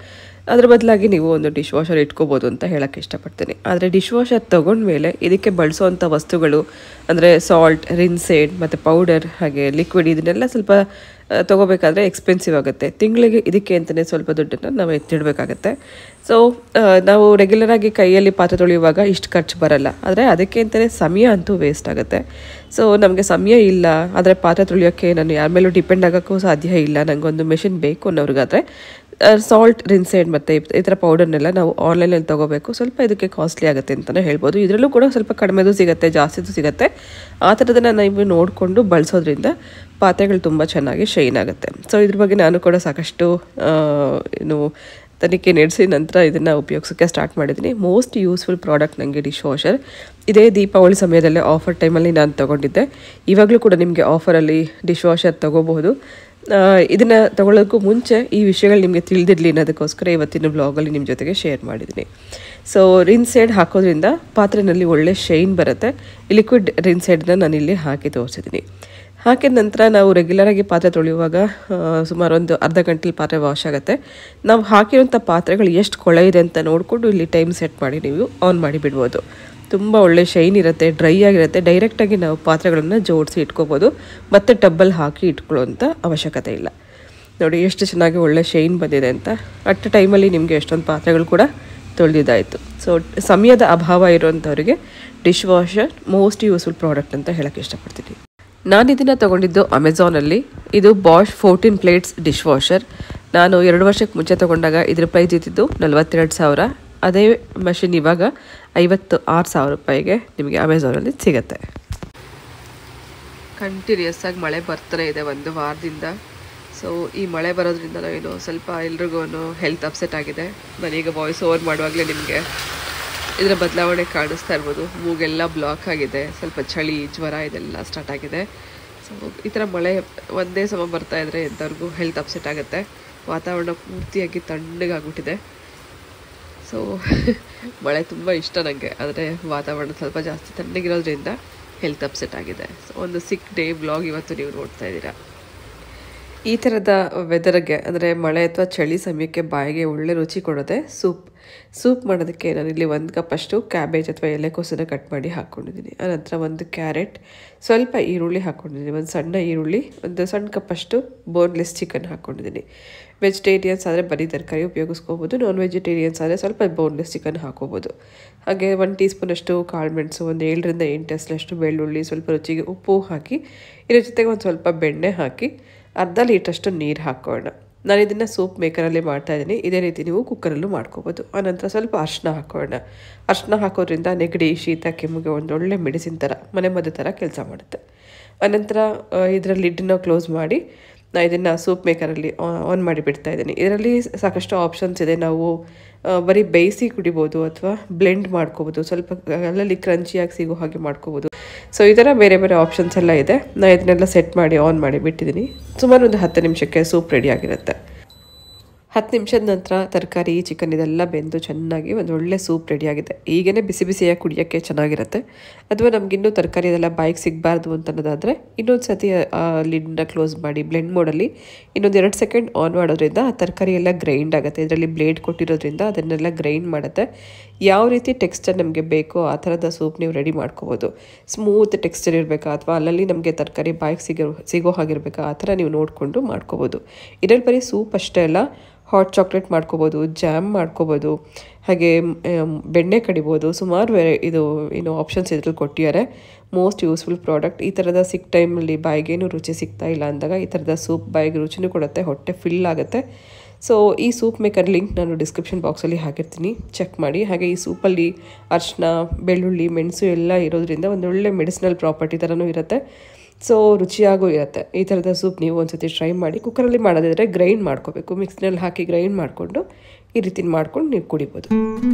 [SPEAKER 1] ಅದ್ರ ಬದಲಾಗಿ ನೀವು ಒಂದು ಡಿಶ್ ವಾಷರ್ ಇಟ್ಕೋಬೋದು ಅಂತ ಹೇಳೋಕ್ಕೆ ಇಷ್ಟಪಡ್ತೀನಿ. ಆದರೆ ಡಿಶ್ ವಾಷರ್ ತೊಗೊಂಡ್ಮೇಲೆ ಇದಕ್ಕೆ ಬಳಸೋವಂಥ ವಸ್ತುಗಳು ಅಂದರೆ ಸಾಲ್ಟ್, ರಿನ್ಸೇಡ್ ಮತ್ತು ಪೌಡರ್ ಹಾಗೆ ಲಿಕ್ವಿಡ್ ಇದನ್ನೆಲ್ಲ ಸ್ವಲ್ಪ ತೊಗೋಬೇಕಾದ್ರೆ ಎಕ್ಸ್ಪೆನ್ಸಿವ್ ಆಗುತ್ತೆ. ತಿಂಗಳಿಗೆ ಇದಕ್ಕೆ ಅಂತಲೇ ಸ್ವಲ್ಪ ದುಡ್ಡನ್ನು ನಾವು ಎತ್ತಿಡಬೇಕಾಗತ್ತೆ. ಸೊ ನಾವು ರೆಗ್ಯುಲರಾಗಿ ಕೈಯಲ್ಲಿ ಪಾತ್ರೆ ತೊಳೆಯುವಾಗ ಇಷ್ಟು ಖರ್ಚು ಬರಲ್ಲ, ಆದರೆ ಅದಕ್ಕೆ ಅಂತಲೇ ಸಮಯ ಅಂತೂ ವೇಸ್ಟ್ ಆಗುತ್ತೆ. ಸೊ ನಮಗೆ ಸಮಯ ಇಲ್ಲ, ಆದರೆ ಪಾತ್ರೆ ತೊಳೆಯೋಕ್ಕೆ ನಾನು ಯಾರ ಮೇಲೂ ಡಿಪೆಂಡ್ ಆಗೋಕ್ಕೂ ಸಾಧ್ಯ ಇಲ್ಲ, ನನಗೊಂದು ಮೆಷಿನ್ ಬೇಕು ಅನ್ನೋರಿಗಾದರೆ ಸಾಲ್ಟ್, ರಿನ್ಸೈಡ್ ಮತ್ತು ಈ ಥರ ಪೌಡರ್ನೆಲ್ಲ ನಾವು ಆನ್ಲೈನಲ್ಲಿ ತೊಗೋಬೇಕು. ಸ್ವಲ್ಪ ಇದಕ್ಕೆ ಕಾಸ್ಟ್ಲಿ ಆಗುತ್ತೆ ಅಂತಲೇ ಹೇಳ್ಬೋದು. ಇದರಲ್ಲೂ ಕೂಡ ಸ್ವಲ್ಪ ಕಡಿಮೆದು ಸಿಗುತ್ತೆ, ಜಾಸ್ತಿದು ಸಿಗುತ್ತೆ. ಆ ಥರದನ್ನು ನೀವು ನೋಡಿಕೊಂಡು ಬಳಸೋದ್ರಿಂದ ಪಾತ್ರೆಗಳು ತುಂಬ ಚೆನ್ನಾಗಿ ಶೈನ್ ಆಗುತ್ತೆ. ಸೊ ಇದ್ರ ಬಗ್ಗೆ ನಾನು ಕೂಡ ಸಾಕಷ್ಟು ಏನು ತನಿಖೆ ನಡೆಸಿ ನಂತರ ಇದನ್ನು ಉಪಯೋಗಿಸೋಕ್ಕೆ ಸ್ಟಾರ್ಟ್ ಮಾಡಿದ್ದೀನಿ. ಮೋಸ್ಟ್ ಯೂಸ್ಫುಲ್ ಪ್ರಾಡಕ್ಟ್ ನನಗೆ ಡಿಶ್ ವಾಷರ್. ಇದೇ ದೀಪಾವಳಿ ಸಮಯದಲ್ಲೇ ಆಫರ್ ಟೈಮಲ್ಲಿ ನಾನು ತೊಗೊಂಡಿದ್ದೆ. ಇವಾಗಲೂ ಕೂಡ ನಿಮಗೆ ಆಫರಲ್ಲಿ ಡಿಶ್ ವಾಷರ್ ತೊಗೋಬಹುದು. ಇದನ್ನು ತೊಗೊಳ್ಳೋಕ್ಕೂ ಮುಂಚೆ ಈ ವಿಷಯಗಳು ನಿಮಗೆ ತಿಳಿದಿರಲಿ ಅನ್ನೋದಕ್ಕೋಸ್ಕರ ಇವತ್ತಿನ ಬ್ಲಾಗಲ್ಲಿ ನಿಮ್ಮ ಜೊತೆಗೆ ಶೇರ್ ಮಾಡಿದ್ದೀನಿ. ಸೊ ರಿನ್ಸೈಡ್ ಹಾಕೋದ್ರಿಂದ ಪಾತ್ರೆಯಲ್ಲಿ ಒಳ್ಳೆ ಶೈನ್ ಬರುತ್ತೆ. ಲಿಕ್ವಿಡ್ ರಿನ್ಸೈಡನ್ನ ನಾನಿಲ್ಲಿ ಹಾಕಿ ತೋರಿಸಿದ್ದೀನಿ. ಹಾಕಿದ ನಂತರ ನಾವು ರೆಗ್ಯುಲರಾಗಿ ಪಾತ್ರೆ ತೊಳೆಯುವಾಗ ಸುಮಾರು ಒಂದು ಅರ್ಧ ಗಂಟೆಲಿ ಪಾತ್ರೆ ವಾಶ್ ಆಗುತ್ತೆ. ನಾವು ಹಾಕಿರೋಂಥ ಪಾತ್ರೆಗಳು ಎಷ್ಟು ಕೊಳೆ ಇದೆ ಅಂತ ನೋಡಿಕೊಂಡು ಇಲ್ಲಿ ಟೈಮ್ ಸೆಟ್ ಮಾಡಿ ನೀವು ಆನ್ ಮಾಡಿ ಬಿಡ್ಬೋದು. ತುಂಬ ಒಳ್ಳೆ ಶೈನ್ ಇರುತ್ತೆ, ಡ್ರೈ ಆಗಿರುತ್ತೆ. ಡೈರೆಕ್ಟಾಗಿ ನಾವು ಪಾತ್ರೆಗಳನ್ನು ಜೋಡಿಸಿ ಇಟ್ಕೋಬೋದು, ಮತ್ತು ಟಬ್ಬಲ್ಲಿ ಹಾಕಿ ಇಟ್ಕೊಳ್ಳೋಂಥ ಅವಶ್ಯಕತೆ ಇಲ್ಲ. ನೋಡಿ ಎಷ್ಟು ಚೆನ್ನಾಗಿ ಒಳ್ಳೆ ಶೈನ್ ಬಂದಿದೆ ಅಂತ. ಅಟ್ ಟೈಮಲ್ಲಿ ನಿಮಗೆ ಎಷ್ಟೊಂದು ಪಾತ್ರೆಗಳು ಕೂಡ ತೊಳೆದಿದ್ದಾಯಿತು. ಸೊ ಸಮಯದ ಅಭಾವ ಇರುವಂಥವ್ರಿಗೆ dishwasher most useful product ಅಂತ ಹೇಳೋಕ್ಕೆ ಇಷ್ಟಪಡ್ತೀನಿ. ನಾನು ಇದನ್ನು ತೊಗೊಂಡಿದ್ದು ಅಮೆಝಾನಲ್ಲಿ. ಇದು Bosch fourteen plates dishwasher. ನಾನು ಎರಡು ವರ್ಷಕ್ಕೆ ಮುಂಚೆ ತೊಗೊಂಡಾಗ ಇದ್ರ ಪ್ರೈಸ್ ಇದ್ದಿದ್ದು ನಲ್ವತ್ತೆರಡು ಸಾವಿರ. ಅದೇ ಮಷಿನ್ ಇವಾಗ ಐವತ್ತು ಆರು ಸಾವಿರ ರೂಪಾಯಿಗೆ ನಿಮಗೆ ಅಮೆಝಾನಲ್ಲಿ ಸಿಗುತ್ತೆ. ಕಂಟಿನ್ಯೂಸ್ ಆಗಿ ಮಳೆ ಬರ್ತಾನೆ ಇದೆ ಒಂದು ವಾರದಿಂದ. ಸೊ ಈ ಮಳೆ ಬರೋದ್ರಿಂದ ನಾವೇನು ಸ್ವಲ್ಪ ಎಲ್ರಿಗೂ ಹೆಲ್ತ್ ಅಪ್ಸೆಟ್ ಆಗಿದೆ. ನಾನೀಗ ವಾಯ್ಸ್ ಓವರ್ ಮಾಡುವಾಗಲೇ ನಿಮಗೆ ಇದರ ಬದಲಾವಣೆ ಕಾಣಿಸ್ತಾ ಇರ್ಬೋದು. ಮೂಗೆಲ್ಲ ಬ್ಲಾಕ್ ಆಗಿದೆ, ಸ್ವಲ್ಪ ಚಳಿ, ಜ್ವರ ಇದೆಲ್ಲ ಸ್ಟಾರ್ಟ್ ಆಗಿದೆ. ಸೊ ಈ ಥರ ಮಳೆ ಒಂದೇ ಸಮ ಬರ್ತಾ ಇದ್ದರೆ ಎಂಥವ್ರಿಗೂ ಹೆಲ್ತ್ ಅಪ್ಸೆಟ್ ಆಗುತ್ತೆ. ವಾತಾವರಣ ಪೂರ್ತಿಯಾಗಿ ತಣ್ಣಗಾಗ್ಬಿಟ್ಟಿದೆ. ಸೊ ಮಳೆ ತುಂಬ ಇಷ್ಟ ನನಗೆ, ಆದರೆ ವಾತಾವರಣ ಸ್ವಲ್ಪ ಜಾಸ್ತಿ ತಣ್ಣಗಿರೋದ್ರಿಂದ ಹೆಲ್ತ್ ಅಪ್ಸೆಟ್ ಆಗಿದೆ. ಸೊ ಒಂದು ಸಿಕ್ ಡೇ ವ್ಲಾಗ್ ಇವತ್ತು ನೀವು ನೋಡ್ತಾ ಇದ್ದೀರಾ. ಈ ಥರದ ವೆದರ್ಗೆ ಅಂದರೆ ಮಳೆ ಅಥವಾ ಚಳಿ ಸಮಯಕ್ಕೆ ಬಾಯಿಗೆ ಒಳ್ಳೆ ರುಚಿ ಕೊಡೋದೆ ಸೂಪ್. ಸೂಪ್ ಮಾಡೋದಕ್ಕೆ ನಾನಿಲ್ಲಿ ಒಂದು ಕಪ್ ಅಷ್ಟು ಕ್ಯಾಬೇಜ್ ಅಥವಾ ಎಲೆಕೋಸನ್ನು ಕಟ್ ಮಾಡಿ ಹಾಕ್ಕೊಂಡಿದ್ದೀನಿ. ಆನಂತರ ಒಂದು ಕ್ಯಾರೆಟ್, ಸ್ವಲ್ಪ ಈರುಳ್ಳಿ ಹಾಕ್ಕೊಂಡಿದ್ದೀನಿ, ಒಂದು ಸಣ್ಣ ಈರುಳ್ಳಿ, ಒಂದು ಸಣ್ಣ ಕಪ್ಪಷ್ಟು ಬೋನ್ಲೆಸ್ ಚಿಕನ್ ಹಾಕ್ಕೊಂಡಿದ್ದೀನಿ. ವೆಜಿಟೇರಿಯನ್ಸ್ ಆದರೆ ಬರೀ ತರಕಾರಿ ಉಪಯೋಗಿಸ್ಕೋಬೋದು, ನಾನ್ ವೆಜಿಟೇರಿಯನ್ಸ್ ಆದರೆ ಸ್ವಲ್ಪ ಬೋನ್ಲೆಸ್ ಚಿಕನ್ ಹಾಕೋಬೋದು. ಹಾಗೆ ಒಂದು ಟೀ ಸ್ಪೂನಷ್ಟು ಕಾಳು ಮೆಣಸು, ಒಂದು ಏಳರಿಂದ ಎಂಟು ಎಸಲಷ್ಟು ಬೆಳ್ಳುಳ್ಳಿ, ಸ್ವಲ್ಪ ರುಚಿಗೆ ಉಪ್ಪು ಹಾಕಿ ಇದ್ರ ಜೊತೆಗೆ ಒಂದು ಸ್ವಲ್ಪ ಬೆಣ್ಣೆ ಹಾಕಿ ಅರ್ಧ ಲೀಟ್ರಷ್ಟು ನೀರು ಹಾಕೋಣ. ನಾನು ಇದನ್ನು ಸೂಪ್ ಮೇಕರಲ್ಲಿ ಮಾಡ್ತಾಯಿದ್ದೀನಿ. ಇದೇ ರೀತಿ ನೀವು ಕುಕ್ಕರಲ್ಲೂ ಮಾಡ್ಕೋಬೋದು. ಆನಂತರ ಸ್ವಲ್ಪ ಅರಿಶಿನ ಹಾಕೋಣ. ಅರಿಶಿನ ಹಾಕೋದ್ರಿಂದ ನೆಗಡಿ, ಶೀತ, ಕೆಮ್ಮಿಗೆ ಒಂದೊಳ್ಳೆ ಮೆಡಿಸಿನ್ ಥರ, ಮನೆ ಮದ್ದು ಥರ ಕೆಲಸ ಮಾಡುತ್ತೆ. ಆನಂತರ ಇದರ ಲಿಡ್ಡನ್ನ ಕ್ಲೋಸ್ ಮಾಡಿ ನಾನು ಇದನ್ನು ಸೂಪ್ ಮೇಕರಲ್ಲಿ ಆನ್ ಮಾಡಿ ಬಿಡ್ತಾ ಇದ್ದೀನಿ. ಇದರಲ್ಲಿ ಸಾಕಷ್ಟು ಆಪ್ಷನ್ಸ್ ಇದೆ. ನಾವು ಬರೀ ಬೇಯಿಸಿ ಕುಡಿಬೋದು ಅಥವಾ ಬ್ಲೆಂಡ್ ಮಾಡ್ಕೋಬೋದು, ಸ್ವಲ್ಪ ಅಲ್ಲಲ್ಲಿ ಕ್ರಂಚಿಯಾಗಿ ಸಿಗೋ ಹಾಗೆ ಮಾಡ್ಕೋಬೋದು. ಸೊ ಈ ಥರ ಬೇರೆ ಬೇರೆ ಆಪ್ಷನ್ಸ್ ಎಲ್ಲ ಇದೆ. ನಾನು ಇದನ್ನೆಲ್ಲ ಸೆಟ್ ಮಾಡಿ ಆನ್ ಮಾಡಿ ಬಿಟ್ಟಿದ್ದೀನಿ. ಸುಮಾರು ಒಂದು ಹತ್ತು ನಿಮಿಷಕ್ಕೆ ಸೂಪ್ ರೆಡಿಯಾಗಿರುತ್ತೆ. ಹತ್ತು ನಿಮಿಷದ ನಂತರ ತರಕಾರಿ, ಚಿಕನ್ ಇದೆಲ್ಲ ಬೆಂದು ಚೆನ್ನಾಗಿ ಒಂದು ಒಳ್ಳೆ ಸೂಪ್ ರೆಡಿಯಾಗಿದೆ. ಈಗೇ ಬಿಸಿ ಬಿಸಿಯಾಗಿ ಕುಡಿಯೋಕ್ಕೆ ಚೆನ್ನಾಗಿರುತ್ತೆ. ಅಥವಾ ನಮಗಿನ್ನೂ ತರಕಾರಿ ಇದೆಲ್ಲ ಬಾಯಿಗೆ ಸಿಗಬಾರ್ದು ಅಂತ ಅನ್ನೋದಾದರೆ ಇನ್ನೊಂದು ಸತಿ ಲಿಡ್ನ ಕ್ಲೋಸ್ ಮಾಡಿ ಬ್ಲೆಂಡ್ ಮೋಡಲ್ಲಿ ಇನ್ನೊಂದು ಎರಡು ಸೆಕೆಂಡ್ ಆನ್ ಮಾಡೋದ್ರಿಂದ ಆ ತರಕಾರಿ ಎಲ್ಲ ಗ್ರೈಂಡ್ ಆಗುತ್ತೆ. ಇದರಲ್ಲಿ ಬ್ಲೇಡ್ ಕೊಟ್ಟಿರೋದ್ರಿಂದ ಅದನ್ನೆಲ್ಲ ಗ್ರೈಂಡ್ ಮಾಡುತ್ತೆ. ಯಾವ ರೀತಿ ಟೆಕ್ಸ್ಚರ್ ನಮಗೆ ಬೇಕೋ ಆ ಥರದ ಸೂಪ್ ನೀವು ರೆಡಿ ಮಾಡ್ಕೋಬೋದು. ಸ್ಮೂತ್ ಟೆಕ್ಸ್ಚರ್ ಇರಬೇಕಾ ಅಥವಾ ಅಲ್ಲಲ್ಲಿ ನಮಗೆ ತರಕಾರಿ ಬಾಯಿಗೆ ಸಿಗೋ ಸಿಗೋ ಹಾಗಿರಬೇಕಾ ಆ ಥರ ನೀವು ನೋಡಿಕೊಂಡು ಮಾಡ್ಕೋಬೋದು. ಇದರಲ್ಲಿ ಬರೀ ಸೂಪ್ ಅಷ್ಟೇ ಅಲ್ಲ, ಹಾಟ್ ಚಾಕ್ಲೇಟ್ ಮಾಡ್ಕೋಬೋದು, ಜಾಮ್ ಮಾಡ್ಕೋಬೋದು, ಹಾಗೆ ಬೆಣ್ಣೆ ಕಡಿಬೋದು. ಸುಮಾರು ವೆರೈ ಇದು ಏನು ಆಪ್ಷನ್ಸ್ ಇದ್ರಲ್ಲಿ ಕೊಟ್ಟಿದ್ದಾರೆ. Most useful product. ಈ ಥರದ ಸಿಕ್ ಟೈಮಲ್ಲಿ ಬಾಯಿಗೇನು ರುಚಿ ಸಿಗ್ತಾ ಇಲ್ಲ ಅಂದಾಗ ಈ ಥರದ ಸೂಪ್ ಬಾಯಿಗೆ ರುಚಿನೂ ಕೊಡುತ್ತೆ, ಹೊಟ್ಟೆ ಫಿಲ್ ಆಗುತ್ತೆ. ಸೊ ಈ ಸೂಪ್ ಮೇಕರ್ ಲಿಂಕ್ ನಾನು ಡಿಸ್ಕ್ರಿಪ್ಷನ್ ಬಾಕ್ಸಲ್ಲಿ ಹಾಕಿರ್ತೀನಿ, ಚೆಕ್ ಮಾಡಿ. ಹಾಗೆ ಈ ಸೂಪಲ್ಲಿ ಅರಿಶಿನ, ಬೆಳ್ಳುಳ್ಳಿ, ಮೆಣಸು ಎಲ್ಲ ಇರೋದ್ರಿಂದ ಒಂದೊಳ್ಳೆ ಮೆಡಿಸಿನಲ್ ಪ್ರಾಪರ್ಟಿ ಥರನೂ ಇರುತ್ತೆ. ಸೊ ರುಚಿಯಾಗೂ ಇರುತ್ತೆ. ಈ ಥರದ ಸೂಪ್ ನೀವು ಒಂದು ಸತಿ ಟ್ರೈ ಮಾಡಿ. ಕುಕ್ಕರಲ್ಲಿ ಮಾಡೋದಿದ್ರೆ ಗ್ರೈಂಡ್ ಮಾಡ್ಕೋಬೇಕು, ಮಿಕ್ಸಿನಲ್ಲಿ ಹಾಕಿ ಗ್ರೈಂಡ್ ಮಾಡಿಕೊಂಡು ಈ ರೀತಿ ಮಾಡ್ಕೊಂಡು ನೀವು ಕುಡಿಬೋದು.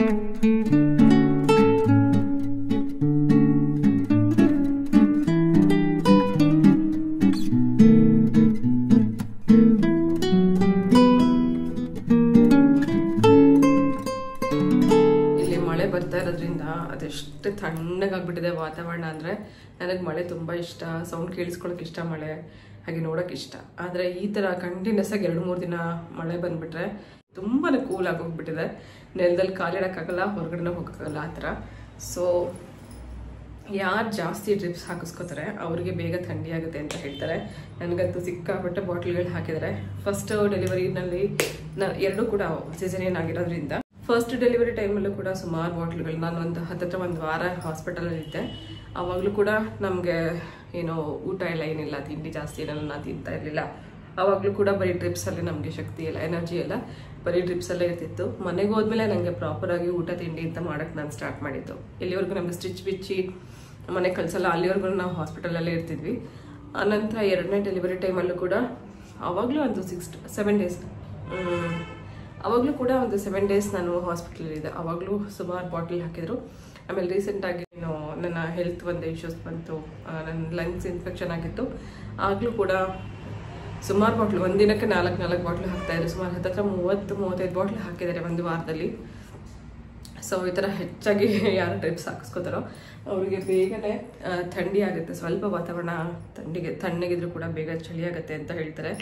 [SPEAKER 1] ಬರ್ತಾ ಇರೋದ್ರಿಂದ ಅದೆಷ್ಟು ತಣ್ಣಗಾಗ್ಬಿಟ್ಟಿದೆ ವಾತಾವರಣ. ಅಂದರೆ ನನಗೆ ಮಳೆ ತುಂಬ ಇಷ್ಟ, ಸೌಂಡ್ ಕೇಳಿಸ್ಕೊಳಕ್ಕೆ ಇಷ್ಟ, ಮಳೆ ಹಾಗೆ ನೋಡೋಕೆ ಇಷ್ಟ. ಆದರೆ ಈ ಥರ ಕಂಟಿನ್ಯೂಸ್ ಆಗಿ ಎರಡು ಮೂರು ದಿನ ಮಳೆ ಬಂದುಬಿಟ್ರೆ ತುಂಬಾ ಕೂಲ್ ಆಗಿ ಹೋಗ್ಬಿಟ್ಟಿದೆ. ನೆಲದಲ್ಲಿ ಕಾಲಿಡೋಕ್ಕಾಗಲ್ಲ, ಹೊರಗಡೆ ಹೋಗೋಕ್ಕಾಗಲ್ಲ ಆ ಥರ. ಸೊ ಯಾರು ಜಾಸ್ತಿ ಡ್ರಿಪ್ಸ್ ಹಾಕಿಸ್ಕೋತಾರೆ ಅವ್ರಿಗೆ ಬೇಗ ಥಂಡಿ ಆಗುತ್ತೆ ಅಂತ ಹೇಳ್ತಾರೆ. ನನಗಂತೂ ಸಿಕ್ಕಾಪಟ್ಟೆ ಬಾಟ್ಲ್ಗಳು ಹಾಕಿದ್ದಾರೆ. ಫಸ್ಟ್ ಡೆಲಿವರಿನಲ್ಲಿ ನಾನು ಎರಡೂ ಕೂಡ ಸಿಸೇರಿಯನ್ ಆಗಿರೋದ್ರಿಂದ ಫಸ್ಟ್ ಡೆಲಿವರಿ ಟೈಮಲ್ಲೂ ಕೂಡ ಸುಮಾರು ಬಾಟ್ಲ್ಗಳು, ನಾನು ಒಂದು ಹತ್ತತ್ರ ಒಂದು ವಾರ ಹಾಸ್ಪಿಟಲಲ್ಲಿ ಇದ್ದೆ. ಆವಾಗಲೂ ಕೂಡ ನಮಗೆ ಏನೋ ಊಟ ಎಲ್ಲ ಏನಿಲ್ಲ, ತಿಂಡಿ ಜಾಸ್ತಿ ಏನೋ ನಾನು ತಿಂತಾ ಇರಲಿಲ್ಲ. ಆವಾಗಲೂ ಕೂಡ ಬರೀ ಡ್ರಿಪ್ಸಲ್ಲಿ ನಮಗೆ ಶಕ್ತಿ ಇಲ್ಲ, ಎನರ್ಜಿ ಎಲ್ಲ ಬರೀ ಡ್ರಿಪ್ಸಲ್ಲೇ ಇರ್ತಿತ್ತು. ಮನೆಗೆ ಹೋದ್ಮೇಲೆ ನನಗೆ ಪ್ರಾಪರಾಗಿ ಊಟ ತಿಂಡಿ ಅಂತ ಮಾಡೋಕ್ಕೆ ನಾನು ಸ್ಟಾರ್ಟ್ ಮಾಡಿದ್ದು. ಇಲ್ಲಿವರೆಗೂ ನಮಗೆ ಸ್ಟಿಚ್ ಬಿಚ್ಚಿ ಮನೆ ಕಳಿಸಲ್ಲ, ಅಲ್ಲಿವರೆಗೂ ನಾವು ಹಾಸ್ಪಿಟಲಲ್ಲೇ ಇರ್ತಿದ್ವಿ. ಆನಂತರ ಎರಡನೇ ಡೆಲಿವರಿ ಟೈಮಲ್ಲೂ ಕೂಡ ಆವಾಗಲೂ ಒಂದು ಸಿಕ್ಸ್ ಸೆವೆನ್ ಡೇಸ್ ಆವಾಗಲೂ ಕೂಡ ಒಂದು ಸೆವೆನ್ ಡೇಸ್ ನಾನು ಹಾಸ್ಪಿಟಲಲ್ಲಿದ್ದೆ. ಆವಾಗಲೂ ಸುಮಾರು ಬಾಟಲ್ ಹಾಕಿದ್ರು. ಆಮೇಲೆ ರೀಸೆಂಟಾಗಿ ಏನು ನನ್ನ ಹೆಲ್ತ್ ಒಂದು ಇಶ್ಯೂಸ್ ಬಂತು, ನನ್ನ ಲಂಗ್ಸ್ ಇನ್ಫೆಕ್ಷನ್ ಆಗಿತ್ತು. ಆಗಲೂ ಕೂಡ ಸುಮಾರು ಬಾಟ್ಲು, ಒಂದಿನಕ್ಕೆ ನಾಲ್ಕು ನಾಲ್ಕು ಬಾಟ್ಲು ಹಾಕ್ತಾಯಿದ್ರು. ಸುಮಾರು ಹತ್ತತ್ರ ಮೂವತ್ತು ಮೂವತ್ತೈದು ಬಾಟ್ಲು ಹಾಕಿದ್ದಾರೆ ಒಂದು ವಾರದಲ್ಲಿ. ಸೊ ಈ ಥರ ಹೆಚ್ಚಾಗಿ ಯಾರು ಡ್ರಿಪ್ಸ್ ಹಾಕಿಸ್ಕೋತಾರೋ ಅವರಿಗೆ ಬೇಗನೆ ಥಂಡಿ ಆಗುತ್ತೆ. ಸ್ವಲ್ಪ ವಾತಾವರಣ ಥಂಡಿಗೆ ತಣ್ಣಗಿದ್ರು ಕೂಡ ಬೇಗ ಚಳಿ ಆಗುತ್ತೆ ಅಂತ ಹೇಳ್ತಾರೆ.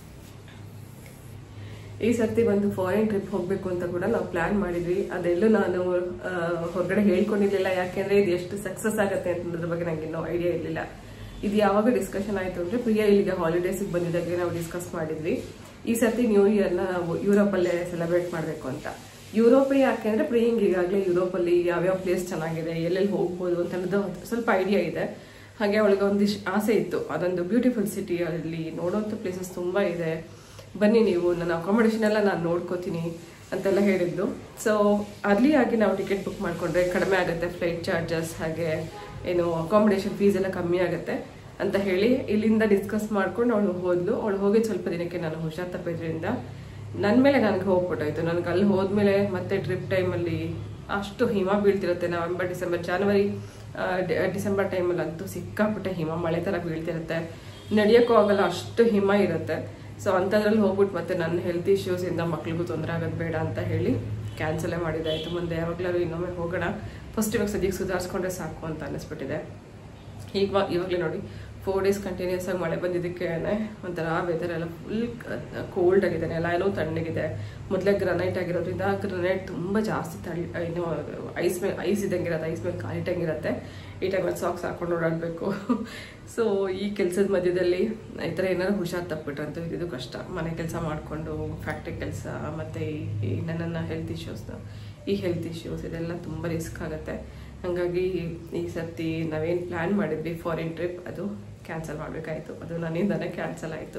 [SPEAKER 1] ಈ ಸರ್ತಿ ಒಂದು ಫಾರಿನ್ ಟ್ರಿಪ್ ಹೋಗಬೇಕು ಅಂತ ಕೂಡ ನಾವು ಪ್ಲಾನ್ ಮಾಡಿದ್ವಿ. ಅದೆಲ್ಲೂ ನಾನು ಹೊರಗಡೆ ಹೇಳ್ಕೊಂಡಿರ್ಲಿಲ್ಲ, ಯಾಕೆಂದ್ರೆ ಇದು ಎಷ್ಟು ಸಕ್ಸಸ್ ಆಗುತ್ತೆ ಅಂತಂದ್ರ ಬಗ್ಗೆ ನಂಗೆ ಇನ್ನೂ ಐಡಿಯಾ ಇರಲಿಲ್ಲ. ಇದು ಯಾವಾಗ ಡಿಸ್ಕಷನ್ ಆಯಿತು ಅಂದರೆ ಪ್ರಿಯಾ ಇಲ್ಲಿಗೆ ಹಾಲಿಡೇಸಿಗೆ ಬಂದಿದ್ದಾಗೆ ನಾವು ಡಿಸ್ಕಸ್ ಮಾಡಿದ್ವಿ. ಈ ಸರ್ತಿ ನ್ಯೂ ಇಯರ್ನ ನಾವು ಯುರೋಪಲ್ಲೇ ಸೆಲೆಬ್ರೇಟ್ ಮಾಡಬೇಕು ಅಂತ. ಯುರೋಪೇ ಯಾಕೆ ಅಂದರೆ ಪ್ರಿಯಂಗೆ ಈಗಾಗಲೇ ಯುರೋಪಲ್ಲಿ ಯಾವ್ಯಾವ ಪ್ಲೇಸ್ ಚೆನ್ನಾಗಿದೆ, ಎಲ್ಲೆಲ್ಲಿ ಹೋಗ್ಬೋದು ಅಂತ ಅನ್ನೋದು ಸ್ವಲ್ಪ ಐಡಿಯಾ ಇದೆ. ಹಾಗೆ ಅವಳಿಗೆ ಒಂದಿಷ್ಟು ಆಸೆ ಇತ್ತು, ಅದೊಂದು ಬ್ಯೂಟಿಫುಲ್ ಸಿಟಿ, ಅಲ್ಲಿ ನೋಡೋಂಥ ಪ್ಲೇಸಸ್ ತುಂಬ ಇದೆ, ಬನ್ನಿ ನೀವು, ನನ್ನ ಅಕಾಮಿಡೇಷನ್ ಎಲ್ಲ ನಾನು ನೋಡ್ಕೋತೀನಿ ಅಂತೆಲ್ಲ ಹೇಳಿದ್ದು. ಸೊ ಅರ್ಲಿ ಆಗಿ ನಾವು ಟಿಕೆಟ್ ಬುಕ್ ಮಾಡಿಕೊಂಡ್ರೆ ಕಡಿಮೆ ಆಗುತ್ತೆ ಫ್ಲೈಟ್ ಚಾರ್ಜಸ್, ಹಾಗೆ ಏನು ಅಕಾಮಿಡೇಷನ್ ಫೀಸ್ ಎಲ್ಲ ಕಮ್ಮಿ ಆಗುತ್ತೆ ಅಂತ ಹೇಳಿ ಇಲ್ಲಿಂದ ಡಿಸ್ಕಸ್ ಮಾಡ್ಕೊಂಡು ಅವಳು ಹೋದ್ಲು. ಅವಳು ಹೋಗಿದ್ದು ಸ್ವಲ್ಪ ದಿನಕ್ಕೆ ನಾನು ಹುಷಾರ್ ತಪ್ಪಿದ್ರಿಂದ ನನ್ನ ಮೇಲೆ ನನಗೆ ಹೋಗ್ಬಿಟ್ಟಾಯ್ತು. ನನಗೆ ಅಲ್ಲಿ ಹೋದ್ಮೇಲೆ ಮತ್ತೆ ಟ್ರಿಪ್ ಟೈಮಲ್ಲಿ ಅಷ್ಟು ಹಿಮ ಬೀಳ್ತಿರುತ್ತೆ. ನವೆಂಬರ್ ಡಿಸೆಂಬರ್ ಜಾನ್ವರಿ ಡಿಸೆಂಬರ್ ಟೈಮಲ್ಲಿ ಅಂತೂ ಸಿಕ್ಕಾಪಟ್ಟೆ ಹಿಮ ಮಳೆ ಥರ ಬೀಳ್ತಿರುತ್ತೆ, ನಡೆಯೋಕ್ಕೂ ಆಗಲ್ಲ, ಅಷ್ಟು ಹಿಮ ಇರುತ್ತೆ. ಸೊ ಅಂಥದ್ರಲ್ಲಿ ಹೋಗ್ಬಿಟ್ಟು ಮತ್ತೆ ನನ್ನ ಹೆಲ್ತ್ ಇಶ್ಯೂಸಿಂದ ಮಕ್ಳಿಗೂ ತೊಂದರೆ ಆಗೋದು ಬೇಡ ಅಂತ ಹೇಳಿ ಕ್ಯಾನ್ಸಲೇ ಮಾಡಿದ್ದಾಯಿತು. ಮುಂದೆ ಯಾವಾಗಲಾದ್ರು ಇನ್ನೊಮ್ಮೆ ಹೋಗೋಣ, ಫಸ್ಟ್ ಇವಾಗ ಸದ್ಯಕ್ಕೆ ಸುಧಾರಿಸ್ಕೊಂಡ್ರೆ ಸಾಕು ಅಂತ ಅನ್ನಿಸ್ಬಿಟ್ಟಿದೆ. ಈಗ ಇವಾಗಲೇ ನೋಡಿ ಫೋರ್ ಡೇಸ್ ಕಂಟಿನ್ಯೂಸ್ ಆಗಿ ಮಳೆ ಬಂದಿದ್ದಕ್ಕೆ ಒಂಥರ ವೆದರ್ ಎಲ್ಲ ಫುಲ್ ಕೋಲ್ಡ್ ಆಗಿದೆ, ನೆಲ ಏನೋ ತಣ್ಣಗಿದೆ. ಮೊದಲೇ ಗ್ರನೈಟ್ ಆಗಿರೋದ್ರಿಂದ ಗ್ರನೈಟ್ ತುಂಬ ಜಾಸ್ತಿ ತಳ್ಳಿ ಏನು ಐಸ್ ಮೇಲೆ ಐಸ್ ಇದ್ದಂಗೆ ಇರುತ್ತೆ, ಐಸ್ ಮೇಲೆ ಕಾಲಿಟ್ಟಂಗಿರುತ್ತೆ. ಈ ಟೈಮಲ್ಲಿ ಸಾಕ್ಸ್ ಹಾಕೊಂಡು ಓಡಾಡಬೇಕು. ಸೊ ಈ ಕೆಲಸದ ಮಧ್ಯದಲ್ಲಿ ಈ ಥರ ಏನಾದ್ರು ಹುಷಾರು ತಪ್ಪಿಟ್ರಂತೂ ಇದ್ದಿದ್ದು ಕಷ್ಟ. ಮನೆ ಕೆಲಸ ಮಾಡಿಕೊಂಡು ಫ್ಯಾಕ್ಟ್ರಿ ಕೆಲಸ ಮತ್ತು ಈ ನನ್ನ ಹೆಲ್ತ್ ಇಶ್ಯೂಸ್ನ ಈ ಹೆಲ್ತ್ ಇಶ್ಯೂಸ್ ಇದೆಲ್ಲ ತುಂಬ ರಿಸ್ಕ್ ಆಗುತ್ತೆ. ಹಾಗಾಗಿ ಈ ಸರ್ತಿ ನಾವೇನು ಪ್ಲ್ಯಾನ್ ಮಾಡಿದ್ವಿ ಫಾರಿನ್ ಟ್ರಿಪ್ ಅದು ಕ್ಯಾನ್ಸಲ್ ಮಾಡಬೇಕಾಯಿತು. ಅದು ನನ್ನಿಂದನೇ ಕ್ಯಾನ್ಸಲ್ ಆಯಿತು.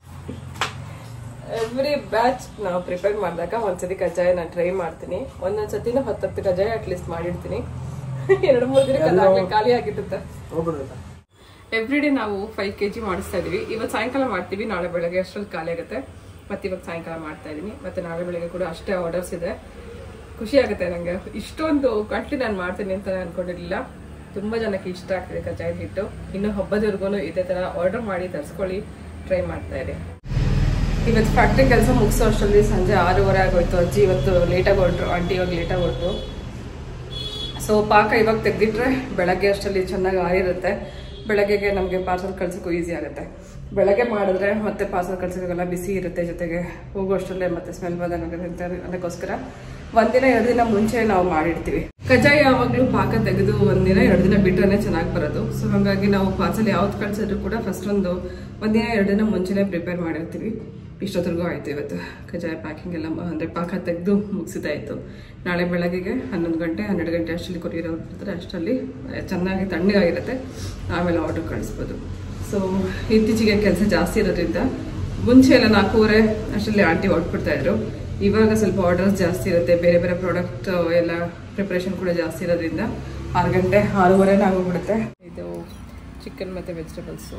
[SPEAKER 1] ಎವ್ರಿ ಬ್ಯಾಚ್ ನಾವು ಪ್ರಿಪೇರ್ ಮಾಡಿದಾಗ ಒಂದ್ಸತಿ ಕಜ್ಜಾಯ ನಾನು ಟ್ರೈ ಮಾಡ್ತೀನಿ. ಒಂದೊಂದು ಸತಿನೂ ಹತ್ತತ್ತು ಕಜ್ಜಾಯ ಅಟ್ಲೀಸ್ಟ್ ಮಾಡಿರ್ತೀನಿ. ಎರಡು ಮೂರು ದಿನಕ್ಕೆ ಖಾಲಿ ಆಗಿರುತ್ತೆ. ಎವ್ರಿ ಡೇ ನಾವು ಫೈವ್ ಕೆ ಜಿ ಮಾಡಿಸ್ತಾ ಇದೀವಿ. ಇವತ್ತು ಸಾಯಂಕಾಲ ಮಾಡ್ತೀವಿ, ನಾಳೆ ಬೆಳಗ್ಗೆ ಅಷ್ಟರಲ್ಲಿ ಖಾಲಿ ಆಗುತ್ತೆ. ಮತ್ತೆ ಇವತ್ತು ಸಾಯಂಕಾಲ ಮಾಡ್ತಾ ಇದ್ದೀನಿ, ಮತ್ತೆ ನಾಳೆ ಬೆಳಗ್ಗೆ ಕೂಡ ಅಷ್ಟೇ ಆರ್ಡರ್ಸ್ ಇದೆ. ಖುಷಿ ಆಗುತ್ತೆ ನನಗೆ. ಇಷ್ಟೊಂದು ಕ್ವಾಂಟಿಟಿ ನಾನು ಮಾಡ್ತೀನಿ ಅಂತ ಅನ್ಕೊಂಡಿರಲಿಲ್ಲ. ತುಂಬ ಜನಕ್ಕೆ ಇಷ್ಟ ಆಗ್ತಿದೆ ಕಜ್ಜಾಯದ ಹಿಟ್ಟು. ಇನ್ನು ಹಬ್ಬದವರೆಗೂ ಇದೇ ಥರ ಆರ್ಡರ್ ಮಾಡಿ ತರಿಸ್ಕೊಳ್ಳಿ, ಟ್ರೈ ಮಾಡ್ತಾ ಇದೆ. ಇವತ್ತು ಫ್ಯಾಕ್ಟ್ರಿ ಕೆಲಸ ಮುಗಿಸೋ ಅಷ್ಟರಲ್ಲಿ ಸಂಜೆ ಆರೂವರೆ ಆಗೋಯ್ತು. ಅಜ್ಜಿ ಇವತ್ತು ಲೇಟಾಗಿ ಹೊರಟ್ರು, ಆಂಟಿ ಇವಾಗ ಲೇಟಾಗಿ ಹೊರಟು. ಸೊ ಪಾಕ ಇವಾಗ ತೆಗೆದಿಟ್ರೆ ಬೆಳಗ್ಗೆ ಅಷ್ಟರಲ್ಲಿ ಚೆನ್ನಾಗಿ ಆರಿರುತ್ತೆ. ಬೆಳಗ್ಗೆಗೆ ನಮಗೆ ಪಾರ್ಸಲ್ ಕಳ್ಸೋಕ್ಕೂ ಈಸಿ ಆಗುತ್ತೆ. ಬೆಳಗ್ಗೆ ಮಾಡಿದ್ರೆ ಮತ್ತೆ ಪಾರ್ಸಲ್ ಕಳ್ಸೋಕ್ಕೆಲ್ಲ ಬಿಸಿ ಇರುತ್ತೆ, ಜೊತೆಗೆ ಹೋಗೋ ಅಷ್ಟರಲ್ಲೇ ಮತ್ತೆ ಸ್ಮೆಲ್ ಬಂದಂಗೆ. ಅದಕ್ಕೋಸ್ಕರ ಒಂದಿನ ಎರಡು ದಿನ ಮುಂಚೆ ನಾವು ಮಾಡಿರ್ತೀವಿ. ಕಜ್ಜಾಯ ಯಾವಾಗಲೂ ಪಾಕ ತೆಗೆದು ಒಂದಿನ ಎರಡು ದಿನ ಬಿಟ್ಟರೆ ಚೆನ್ನಾಗಿ ಬರೋದು. ಸೊ ಹಾಗಾಗಿ ನಾವು ಪಾರ್ಸಲ್ ಯಾವ್ದು ಕಳ್ಸಿದ್ರು ಕೂಡ ಫಸ್ಟ್ ಒಂದು ಒಂದಿನ ಎರಡು ದಿನ ಮುಂಚೆನೇ ಪ್ರಿಪೇರ್ ಮಾಡಿರ್ತೀವಿ. ಇಷ್ಟೊತ್ತಿಗೂ ಆಯಿತು ಇವತ್ತು ಕಜ್ಜಾಯ ಪ್ಯಾಕಿಂಗ್ ಎಲ್ಲ, ಅಂದರೆ ಪಾಕ ತೆಗೆದು ಮುಗಿಸಿದಾಯಿತು. ನಾಳೆ ಬೆಳಗ್ಗೆಗೆ ಹನ್ನೊಂದು ಗಂಟೆ ಹನ್ನೆರಡು ಗಂಟೆ ಅಷ್ಟರಲ್ಲಿ ಕೊರಿಯರ್ ಬರ್ತಾರೆ. ಅಷ್ಟರಲ್ಲಿ ಚೆನ್ನಾಗಿ ತಣ್ಣಗಾಗಿರುತ್ತೆ, ಆಮೇಲೆ ಆರ್ಡರ್ ಕಳಿಸ್ಬೋದು. ಸೊ ಇತ್ತೀಚೆಗೆ ಕೆಲಸ ಜಾಸ್ತಿ ಇರೋದ್ರಿಂದ ಮುಂಚೆ ಎಲ್ಲ ನಾಲ್ಕೂವರೆ ಅಷ್ಟರಲ್ಲಿ ಆಂಟಿ ಹೊರಟ್ಬಿಡ್ತಾಯಿದ್ರು. ಇವಾಗ ಸ್ವಲ್ಪ ಆರ್ಡರ್ಸ್ ಜಾಸ್ತಿ ಇರುತ್ತೆ, ಬೇರೆ ಬೇರೆ ಪ್ರಾಡಕ್ಟ್ ಎಲ್ಲ ಪ್ರಿಪ್ರೇಷನ್ ಕೂಡ ಜಾಸ್ತಿ ಇರೋದ್ರಿಂದ ಆರು ಗಂಟೆ ಆರೂವರೆ ಆಗೋಗ್ಬಿಡುತ್ತೆ. ಇದು ಚಿಕನ್ ಮತ್ತು ವೆಜಿಟೇಬಲ್ಸು.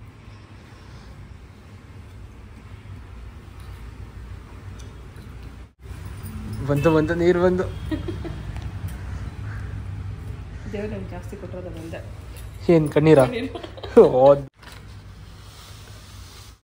[SPEAKER 2] ಬಂತು ಬಂತು ನೀರು ಬಂದು.
[SPEAKER 1] ದೇವ್ರ ಜಾಸ್ತಿ ಕೊಟ್ಟಿರೋದು ಬಂದೆ.
[SPEAKER 2] ಏನು ಕಣ್ಣೀರಾ?